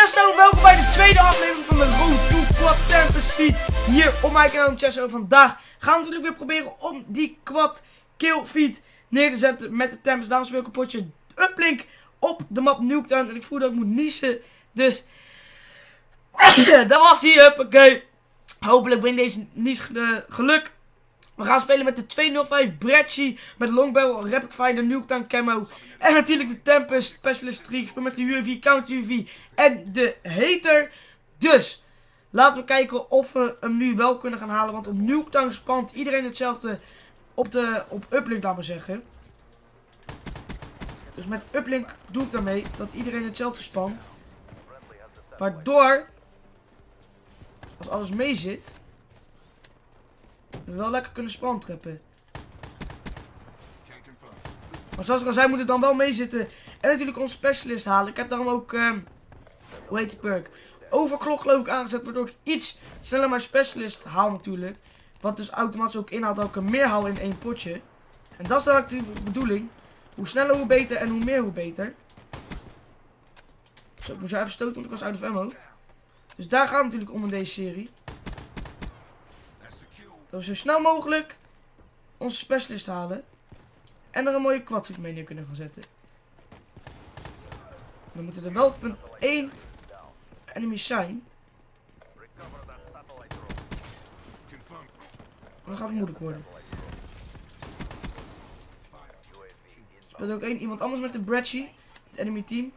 Chesto, welkom bij de tweede aflevering van de Road to Quad Tempest Feed hier op mijn kanaal Chesto. Vandaag gaan we natuurlijk weer proberen om die quad kill feed neer te zetten met de Tempest. Daarom speel ik een potje uplink op de map Nuketown en ik voel dat ik moet niezen. Dus dat was die up, oké. Hopelijk brengt deze nies geluk. We gaan spelen met de 205 Brecci, met de Longbarrel, Rapid Fire, de Nuketown Camo. En natuurlijk de Tempest Specialist 3. Ik speel met de UAV, Counter UAV en de Hater. Dus, laten we kijken of we hem nu wel kunnen gaan halen. Want op Nuketown spant iedereen hetzelfde op uplink, laat maar zeggen. Dus met uplink doe ik daarmee dat iedereen hetzelfde spant. Waardoor, als alles mee zit, we wel lekker kunnen spantrappen. Maar zoals ik al zei, moet het dan wel meezitten. En natuurlijk onze specialist halen. Ik heb daarom ook, hoe heet die perk? Overklok geloof ik aangezet, waardoor ik iets sneller mijn specialist haal natuurlijk. Wat dus automatisch ook inhoudt dat ik er meer haal in één potje. En dat is dan de bedoeling. Hoe sneller hoe beter en hoe meer hoe beter. Zo, ik moest even stoten want ik was out of ammo. Dus daar gaat het natuurlijk om in deze serie. Dat we zo snel mogelijk onze specialist halen. En er een mooie quadfeed mee neer kunnen gaan zetten. Dan moeten er wel punt 1 enemies zijn. Dan gaat het moeilijk worden. Er speelt ook iemand anders met de Brecci. Het enemy team.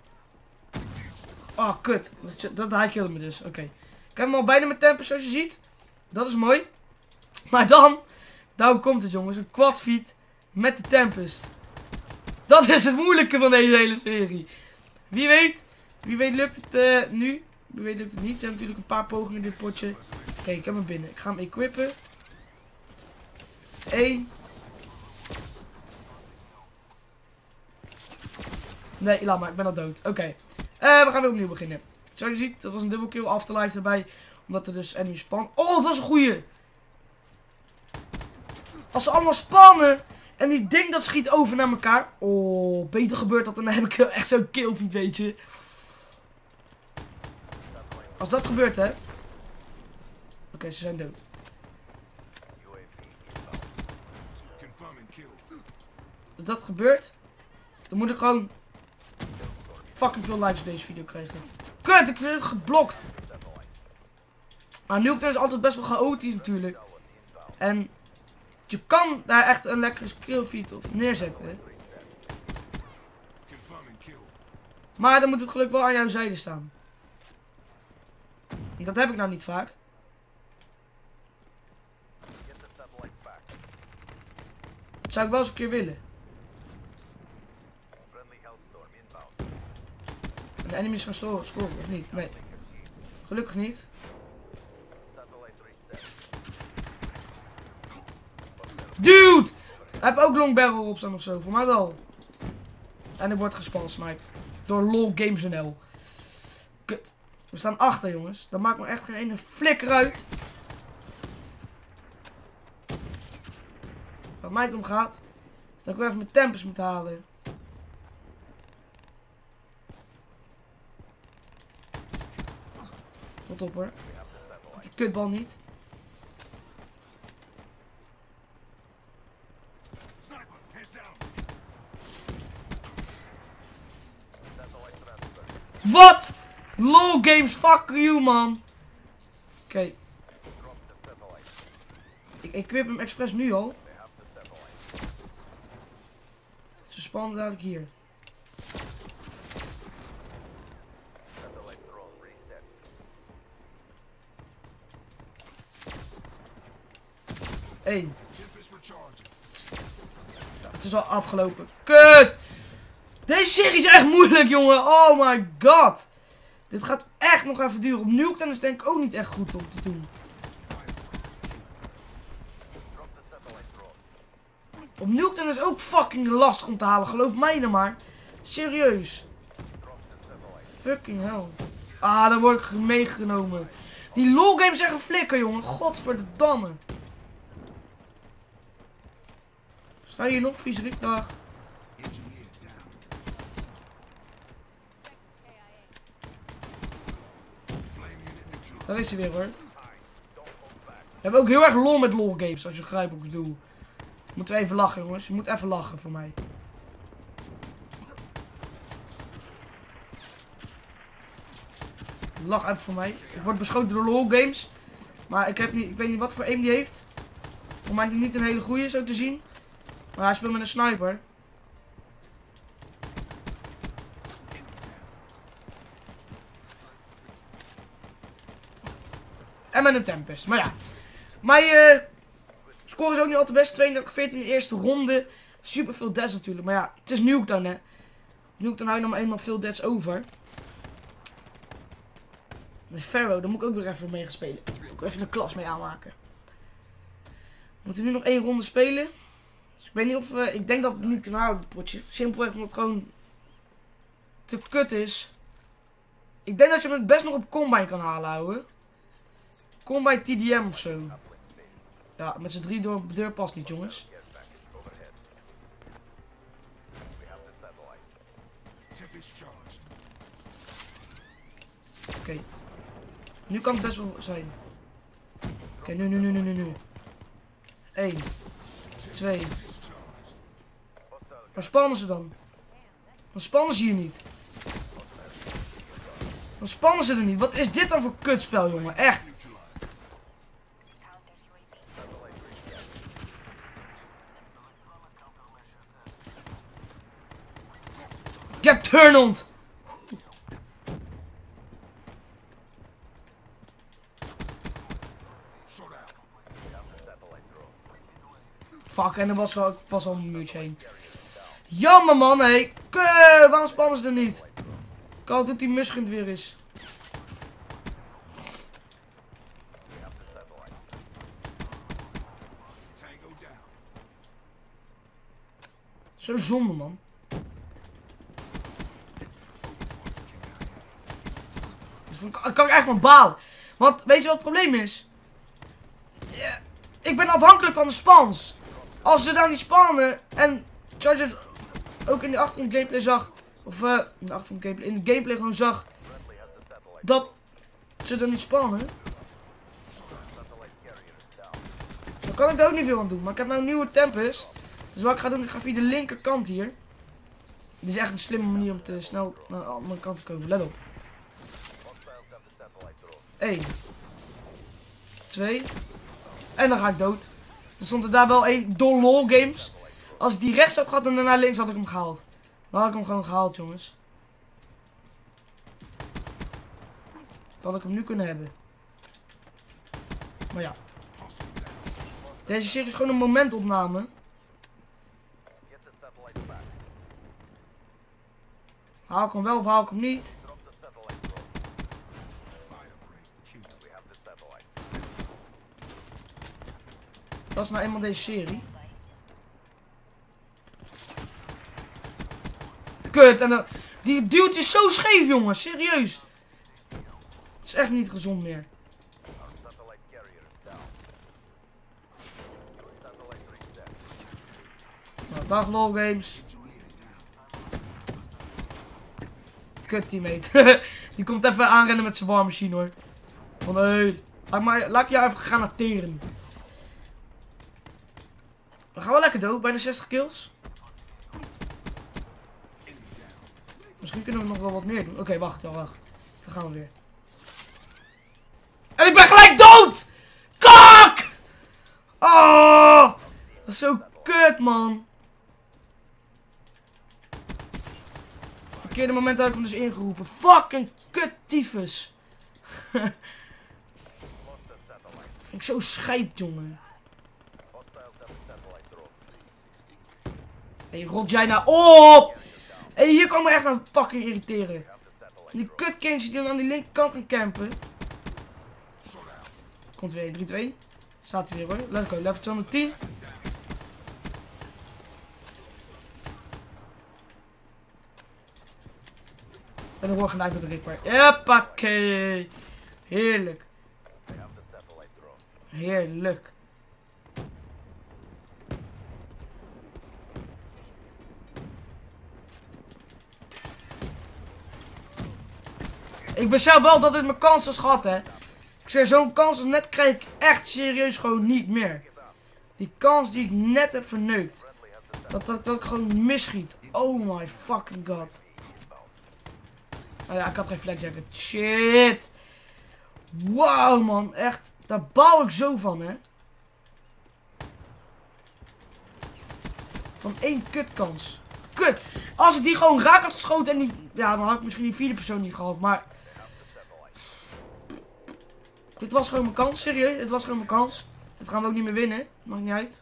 Oh, kut. Hij kilde me dus. Oké. Ik heb hem al bijna met Tempest zoals je ziet. Dat is mooi. Maar dan komt het jongens. Een quadfeed met de Tempest. Dat is het moeilijke van deze hele serie. Wie weet lukt het nu. Wie weet lukt het niet. We hebben natuurlijk een paar pogingen in dit potje. Kijk, ik heb hem binnen. Ik ga hem equippen. 1. Nee, laat maar. Ik ben al dood. Oké. We gaan weer opnieuw beginnen. Zoals je ziet, dat was een double kill. Afterlife erbij. Omdat er dus enemy spam. Oh, dat is een goeie. Als ze allemaal spannen en die ding dat schiet over naar elkaar. Oh, beter gebeurt dat, dan heb ik echt zo'n killfeed, weet je. Als dat gebeurt, hè. Oké, ze zijn dood. Als dat gebeurt, dan moet ik gewoon fucking veel likes op deze video krijgen. Kut, ik ben geblokt. Maar Nuketown is altijd best wel chaotisch natuurlijk. En je kan daar echt een lekkere killfeed of neerzetten. Maar dan moet het geluk wel aan jouw zijde staan. En dat heb ik nou niet vaak. Dat zou ik wel eens een keer willen. En de enemies gaan scoren of niet? Nee. Gelukkig niet. Dude! Hij heeft ook long barrel op staan of zo. Voor mij wel. En er wordt gespansniped. Door LOL Games.nl. Kut. We staan achter, jongens. Dat maakt me echt geen ene flikker uit. Wat mij het om gaat, is dat ik weer even mijn Tempest moet halen. Wat op hoor. Die kutbal niet. Wat? LOL Games, fuck you man. Oké. Ik equip hem expres nu al. Ze spannen dadelijk hier. Eén. Ja, het is al afgelopen. Kut! Deze serie is echt moeilijk, jongen. Oh my god. Dit gaat echt nog even duren. Op Nuketown is denk ik ook niet echt goed om te doen. Op Nuketown is ook fucking lastig om te halen. Geloof mij nou maar. Serieus. Fucking hell. Ah, daar word ik meegenomen. Die LOL games zijn geflikker, jongen. Godverdamme. Sta je hier nog, viezerik? Dag. Daar is hij weer hoor. We hebben ook heel erg lol met lol games, als je begrijpt wat ik bedoel. Moeten we even lachen jongens, je moet even lachen voor mij. Lach even voor mij. Ik word beschoten door lol games. Maar ik weet niet wat voor aim die heeft. Voor mij die niet een hele goede, zo te zien. Maar hij speelt met een sniper. En met een Tempest. Maar ja. Mijn score is ook niet al te best. 32-14 in de eerste ronde. Super veel deaths natuurlijk. Maar ja, het is Nuketown hè. Nuketown hou je nog maar eenmaal veel deaths over. Met Pharaoh, daar moet ik ook weer even mee gaan spelen. Daar moet ik even een klas mee aanmaken. We moeten nu nog 1 ronde spelen. Dus ik weet niet of ik denk dat het niet kan houden, het potje. Simpelweg omdat het gewoon te kut is. Ik denk dat je hem het best nog op Combine kan halen, houden. Combine TDM of zo. Ja, met z'n 3 door de deur past niet, jongens. Oké. Nu kan het best wel zijn. Oké, nu. 1. 2. Waar spannen ze dan? Dan spannen ze hier niet. Dan spannen ze er niet. Wat is dit dan voor kutspel, jongen? Echt. Get turned! Fuck, en er was al een muurtje heen. Jammer man, hé. Waarom spannen ze er niet? Ik hoop dat die muskend weer is. Zo zonde man. Dat kan ik echt maar balen. Want weet je wat het probleem is? Ja, ik ben afhankelijk van de spans. Als ze dan niet spannen en Chargers ook in de achtergrond gameplay zag, of in de gameplay gewoon zag dat ze er niet spannen, dan kan ik daar ook niet veel aan doen. Maar ik heb nou een nieuwe Tempest. Dus wat ik ga doen, ik ga via de linkerkant hier. Dit is echt een slimme manier om te snel naar de andere kant te komen. Let op. 1. 2. En dan ga ik dood. Er stond er daar wel 1 door lol games. Als ik die rechts had gehad en daarna links had ik hem gehaald. Dan had ik hem gewoon gehaald, jongens. Dan had ik hem nu kunnen hebben. Maar ja. Deze serie is gewoon een momentopname. Haal ik hem wel of haal ik hem niet? Dat is nou eenmaal deze serie. Kut, en die duwt is zo scheef, jongens. Serieus. Het is echt niet gezond meer. Nou, dag lol games. Kut teammate. Die komt even aanrennen met zijn warmachine hoor. Van hé. Laat ik jou even granateren. We gaan wel lekker dood, bijna 60 kills. Misschien kunnen we nog wel wat meer doen. Oké, wacht. Dan gaan we weer. En ik ben gelijk dood! Kak! Oh! Dat is zo kut, man. Verkeerde moment heb ik hem dus ingeroepen. Fucking kut tyfus. Vind ik zo scheid, jongen. Hé, rot jij nou op! Hé, hier kan me echt aan fucking irriteren. Die kutkindjes die dan aan die linkerkant gaan campen. Komt weer 3, 2. Staat hij weer hoor. Let's go, level 210. En dan word genaaid door de Ripper. Jeppakee. Heerlijk. Heerlijk. Ik besef wel dat dit mijn kans is gehad, hè. Ik zeg, zo'n kans als net krijg ik echt serieus gewoon niet meer. Die kans die ik net heb verneukt. Dat ik gewoon misschiet. Oh my fucking god. Oh ja, ik had geen flak jacket. Shit. Wauw man, echt. Daar bouw ik zo van, hè. Van één kutkans. Kut. Als ik die gewoon raak had geschoten en die... Ja, dan had ik misschien die vierde persoon niet gehad, maar... Dit was gewoon mijn kans, serieus. Dit was gewoon mijn kans. Dit gaan we ook niet meer winnen. Maakt niet uit.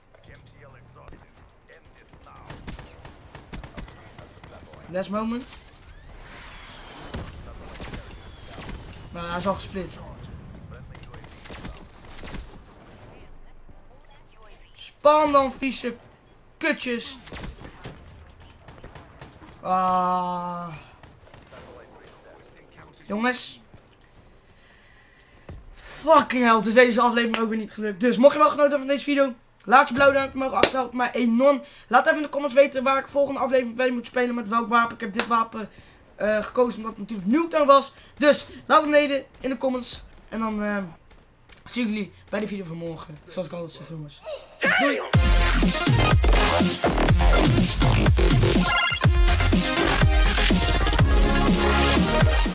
Last moment. Nou, hij is al gesplit. Span dan, vieze kutjes. Jongens. Fucking hell, het is deze aflevering ook weer niet gelukt. Dus mocht je wel genoten hebben van deze video, laat je blauw duimpje omhoog achter, helpt mij enorm. Laat even in de comments weten waar ik volgende aflevering mee moet spelen, met welk wapen. Ik heb dit wapen gekozen omdat het natuurlijk Nuketown was. Dus laat het beneden in de comments. En dan zie ik jullie bij de video van morgen. Zoals ik altijd zeg, jongens. Doei!